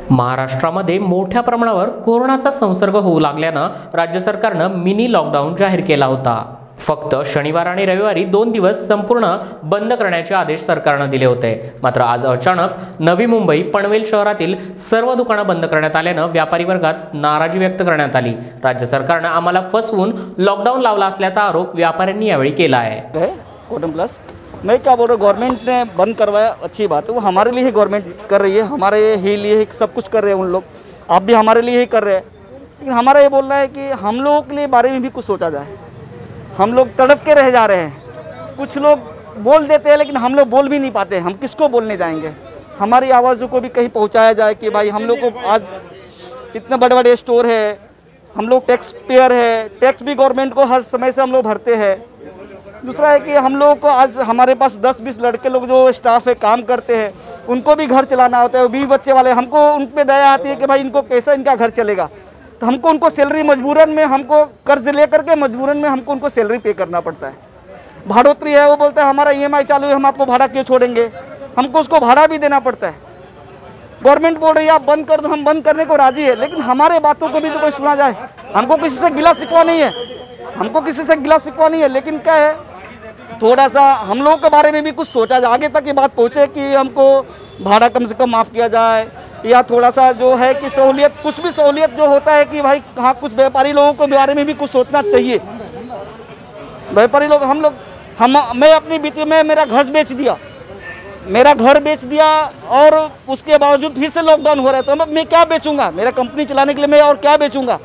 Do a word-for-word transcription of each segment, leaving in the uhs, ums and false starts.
महाराष्ट्रामध्ये मोठ्या प्रमाणावर कोरोनाचा संसर्ग होऊ लागल्यानं राज्य सरकारनं मिनी लॉकडाऊन जाहीर केला होता। फक्त शनिवार आणि रविवारी दोन दिवस संपूर्ण बंद करण्याचे आदेश सरकारने दिले होते। मात्र आज अचानक नवी मुंबई पनवेल शहरातील सर्व दुकानं बंद करण्यात आल्यानं व्यापारी वर्गात नाराजी व्यक्त करण्यात आली। राज्य सरकारने आम्हाला फसवून लॉकडाऊन लावला असल्याचा आरोप व्यापाऱ्यांनी यावेळी केला आहे। कोटन प्लस मैं क्या बोल रहा हूँ, गवर्नमेंट ने बंद करवाया, अच्छी बात है, वो हमारे लिए ही गवर्नमेंट कर रही है, हमारे ही लिए ही सब कुछ कर रहे हैं उन लोग, आप भी हमारे लिए ही कर रहे हैं। लेकिन हमारा ये बोलना है कि हम लोगों के लिए बारे में भी कुछ सोचा जाए। हम लोग तड़प के रह जा रहे हैं, कुछ लोग बोल देते हैं लेकिन हम लोग बोल भी नहीं पाते, हम किसको बोलने जाएंगे। हमारी आवाज़ों को भी कहीं पहुँचाया जाए कि भाई हम लोग को आज इतने बड़े बड़े स्टोर है, हम लोग टैक्स पेयर है, टैक्स भी गवर्नमेंट को हर समय से हम लोग भरते हैं। दूसरा है कि हम लोगों को आज हमारे पास दस बीस लड़के लोग जो स्टाफ है काम करते हैं, उनको भी घर चलाना होता है, बीवी बच्चे वाले, हमको उन पे दया आती है कि भाई इनको कैसा इनका घर चलेगा, तो हमको उनको सैलरी मजबूरन में हमको कर्ज लेकर के मजबूरन में हमको उनको सैलरी पे करना पड़ता है। भाड़ोतरी है, वो बोलता है हमारा ई एम आई चालू है, हम आपको भाड़ा क्यों छोड़ेंगे, हमको उसको भाड़ा भी देना पड़ता है। गवर्नमेंट बोल रही है आप बंद कर दो, हम बंद करने को राजी है, लेकिन हमारे बातों को भी तो कोई सुना जाए। हमको किसी से गिला शिकवा नहीं है, हमको किसी से गिला शिकवा नहीं है, लेकिन क्या है थोड़ा सा हम लोगों के बारे में भी कुछ सोचा जाए, आगे तक ये बात पहुँचे कि हमको भाड़ा कम से कम माफ़ किया जाए, या थोड़ा सा जो है कि सहूलियत, कुछ भी सहूलियत जो होता है कि भाई हाँ कुछ व्यापारी लोगों के बारे में भी कुछ सोचना चाहिए। व्यापारी लोग हम लोग हम मैं अपनी बीती में मेरा घर बेच दिया, मेरा घर बेच दिया और उसके बावजूद फिर से लॉकडाउन हो रहा है, तो मैं क्या बेचूंगा, मेरा कंपनी चलाने के लिए मैं और क्या बेचूंगा।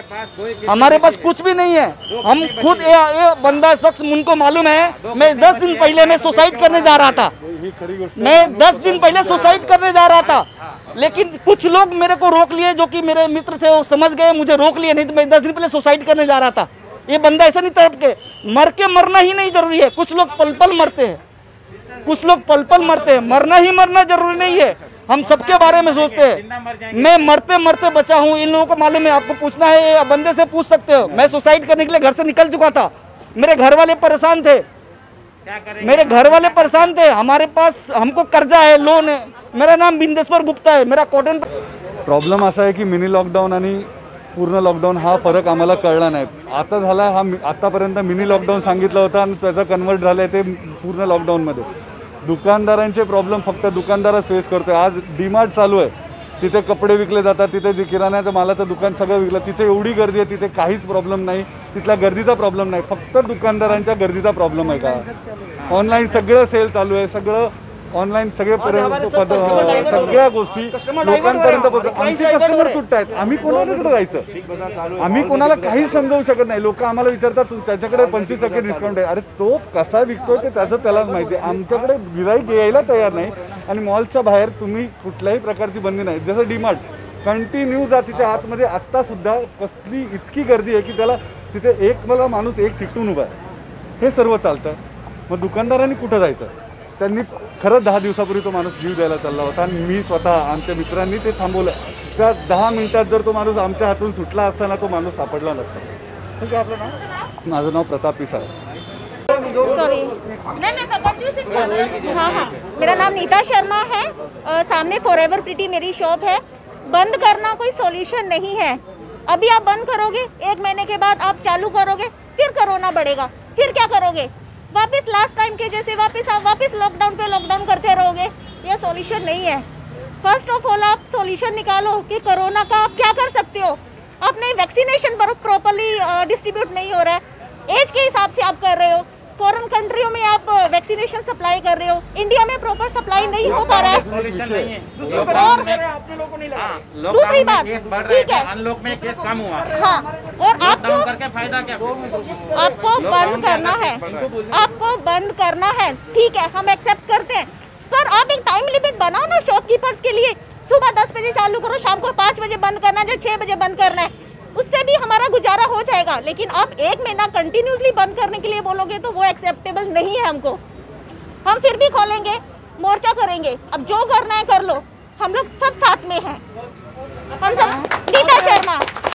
हमारे पास कुछ भी नहीं है, हम खुद ये, ये बंदा शख्स उनको मालूम है, मैं दस दिन पहले मैं सुसाइड करने जा रहा था, मैं दस दिन पहले सुसाइड करने जा रहा था, लेकिन कुछ लोग मेरे को रोक लिए, जो कि मेरे मित्र थे, वो समझ गए, मुझे रोक लिए, नहीं तो मैं दस दिन पहले सुसाइड करने जा रहा था। ये बंदा ऐसा नहीं तड़प के मर के मरना ही नहीं जरूरी है, कुछ लोग पल पल मरते हैं, कुछ लोग पल पल मरते हैं, मरना ही मरना जरूरी नहीं है, हम सबके बारे में सोचते हैं। मैं मरते मरते बचा हूँ, इन लोगों को मालूम है, आपको पूछना है बंदे से पूछ सकते हो। मैं सुसाइड करने के लिए घर से निकल चुका था, मेरे घर वाले परेशान थे, मेरे घर वाले परेशान थे, हमारे पास हमको कर्जा है, लोन है। मेरा नाम बिंदेश्वर गुप्ता है, मेरा कॉटन। प्रॉब्लेम असा आहे की मिनी लॉकडाऊन आणि पूर्ण लॉकडाऊन हा फरक आम्हाला कळला नाही। आता झाला हा, आतापर्यंत मिनी लॉकडाऊन सांगितलं होतं आणि त्याचा कन्वर्ट झालं ते पूर्ण लॉकडाऊनमध्ये। दुकानदारांचे प्रॉब्लेम फक्त दुकानदारच फेस करतोय। आज डीमार्ट चालू आहे, तिथे कपडे विकले जातात, तिथे जे किराण्याचं मालाचं दुकान सगळं विकलं, तिथे एवढी गर्दी आहे, तिथे काहीच प्रॉब्लेम नाही, तिथल्या गर्दीचा प्रॉब्लेम नाही, फक्त दुकानदारांच्या गर्दीचा प्रॉब्लेम आहे का। ऑनलाईन सगळं सेल चालू आहे, सगळं ऑनलाईन सगळे सगळ्या गोष्टी लोकांपर्यंत पोहोचतात। आमचे कस्टमर तुटत आहेत, आम्ही कोणाकडे जायचं, आम्ही कोणाला काही समजावू शकत नाही। लोक आम्हाला विचारतात तू त्याच्याकडे पंचवीस टक्के डिस्काउंट आहे, अरे तो कसा विकतोय ते त्याचं त्यालाच माहिती आहे। आमच्याकडे गिराईक यायला तयार नाही आणि मॉलच्या बाहेर तुम्ही कुठल्याही प्रकारची बंदी नाही। जसं डीमार्ट कंटिन्यू जा, तिथे आतमध्ये आत्तासुद्धा कसली इतकी गर्दी आहे की त्याला तिथे एक मला माणूस एक चिकटून उभा आहे, हे सर्व चालतं। मग दुकानदारांनी कुठं जायचं, त्यांनी खरंच दहा दिवसापूर्वी तो माणूस जीव द्यायला चालला होता आणि मी स्वतः आमच्या मित्रांनी ते थांबवलं। त्या दहा मिनिटात जर तो माणूस आमच्या हातून सुटला असताना तो माणूस सापडला नसता। ठीक आहे, आपलं नाव? माझं नाव प्रताप पिसाळ। सॉरी नहीं मैं पकड़ती हूँ सिर्फ। हाँ हाँ मेरा नाम नीता शर्मा है। आ, सामने फॉरएवर प्रिटी मेरी शॉप है। बंद करना कोई सॉल्यूशन नहीं है। अभी आप बंद करोगे, एक महीने के बाद आप चालू करोगे, फिर कोरोना बढ़ेगा, फिर क्या करोगे, वापस लास्ट टाइम के जैसे वापस आप वापस लॉकडाउन पे लॉकडाउन करते रहोगे। ये सॉल्यूशन नहीं है। फर्स्ट ऑफ ऑल आप सॉल्यूशन निकालो कि कोरोना का आप क्या कर सकते हो। आपने वैक्सीनेशन पर प्रॉपरली डिस्ट्रीब्यूट नहीं हो रहा है, एज के हिसाब से आप कर रहे हो। फॉरेन कंट्रियों में आप वैक्सीनेशन सप्लाई कर रहे हो, इंडिया में प्रॉपर सप्लाई नहीं हो पा रहा है। और दूसरी बात, ठीक है, अनलॉक में केस कम हुआ। हाँ, और आपको करके फायदा क्या, आपको बंद करना है, आपको बंद करना है, ठीक है, हम एक्सेप्ट करते हैं, पर आप एक टाइम लिमिट बनाओ ना शॉपकीपर्स के लिए। सुबह दस बजे चालू करो, शाम को पाँच बजे बंद करना है, छः बजे बंद करना है, उससे भी हमारा गुजारा हो जाएगा। लेकिन आप एक महीना कंटिन्यूसली बंद करने के लिए बोलोगे तो वो एक्सेप्टेबल नहीं है हमको। हम फिर भी खोलेंगे, मोर्चा करेंगे, अब जो करना है कर लो, हम लोग सब साथ में हैं। हम सब नीता शर्मा।